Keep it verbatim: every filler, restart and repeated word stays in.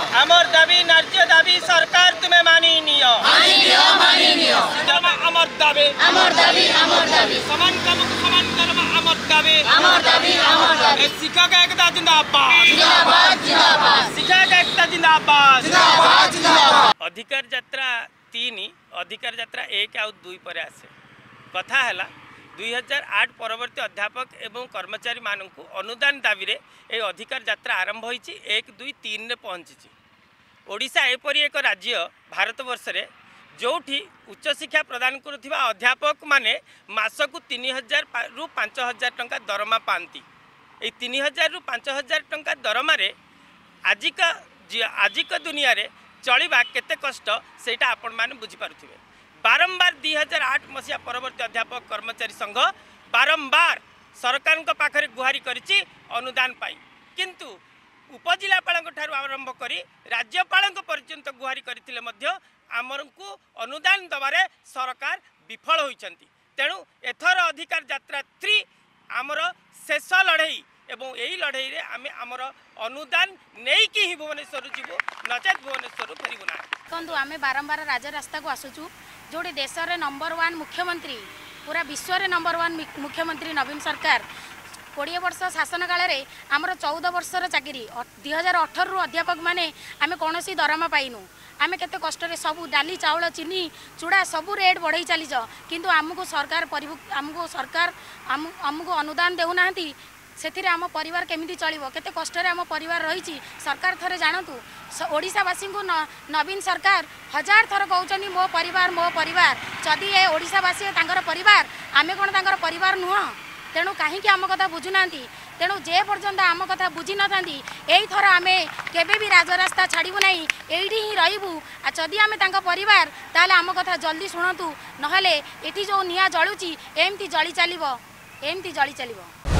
अमर दाबी न्याय दाबी सरकार तुम्हें मानी नियो मानी नियो मानी नियो अमर दाबी अमर दाबी अमर दाबी समान काम समान कर्म अमर दाबी अमर दाबी अमर दाबी शिक्षक एकता जिंदाबाद जिंदाबाद जिंदाबाद शिक्षक एकता जिंदाबाद जिंदाबाद जिंदाबाद अधिकार यात्रा तीन अधिकार यात्रा एक आउ दुई पर आसे कथा है दुई हजार आठ परवर्ती अध्यापक एवं कर्मचारी मानक अनुदान दाबी रे ए अधिकार यात्रा आरंभ होईची एक दुई तीन रे पहुँची। ओडिशा एपरी एक राज्य भारत वर्ष रे जोठी उच्च शिक्षा प्रदान करुवा अध्यापक माने मासकु तीन हजार रु पांच हजार टंका दरमा पाती। ये तीन हजार रु पांच हजार टंका दरमा रे आजिका आजिका दुनिया रे चलिबा केते कष्ट सेटा आपण माने बुझी पारुथिबे। बारंबार दुई हजार आठ मसीहा परवर्ती अध्यापक कर्मचारी संघ बारंबार सरकार पाखरे गुहारी करिछि अनुदान पाई, किंतु उपजिलापाल आरंभ करी राज्यपाल पर्यंत गुहारी करथिले मध्य आमरकु अनुदान दबारे सरकार विफल होइछंती। तेणु एथर अधिकार यात्रा थ्री आमर शेष लड़ई एवं यही लड़ई रे आमे आमर अनुदान नहीं कि ही भुवनेश्वर जीवु नचेत भुवनेश्वर फेरबू ना। देखु आम बारंबार राज रास्ता को आसुचु जोड़ी देश रे नंबर वन मुख्यमंत्री पूरा विश्व रे नंबर वन मुख्यमंत्री नवीन सरकार कोड़े वर्ष शासन काल में आमर चौदह वर्षर चाकरी दुई हजार अठर रु अध्यापक मैंने आम कौन दरमा पाइनु। आम केते कष्ट सब डाली चाउल चीनी चूड़ा सबू रेट बढ़ई चलीच किंतु आमको सरकार आमको सरकार आमको अनुदान देना से आम परिवार केमिति चलिबो केते कष्ट रे आम परिवार रही सरकार थरे जानतु ओडिशावासी को नवीन सरकार हजार थर कहउचनी मो परिवार मो परिवार जदि ए ओडिशावासी तांकर परिवार आमे कोन तांकर परिवार नुह। तेणु कहीं आम कथा बुझुना तेणु जे पर्यंत आम कथा बुझी न था यही थर आम केबे भी राजरास्ता छाड़ू ना यही ही रही जदि आम परिवार ताले आम कथा जल्दी शुणु नहले एठी जो निया जलुची एमती जली चलो एमती जली चलो।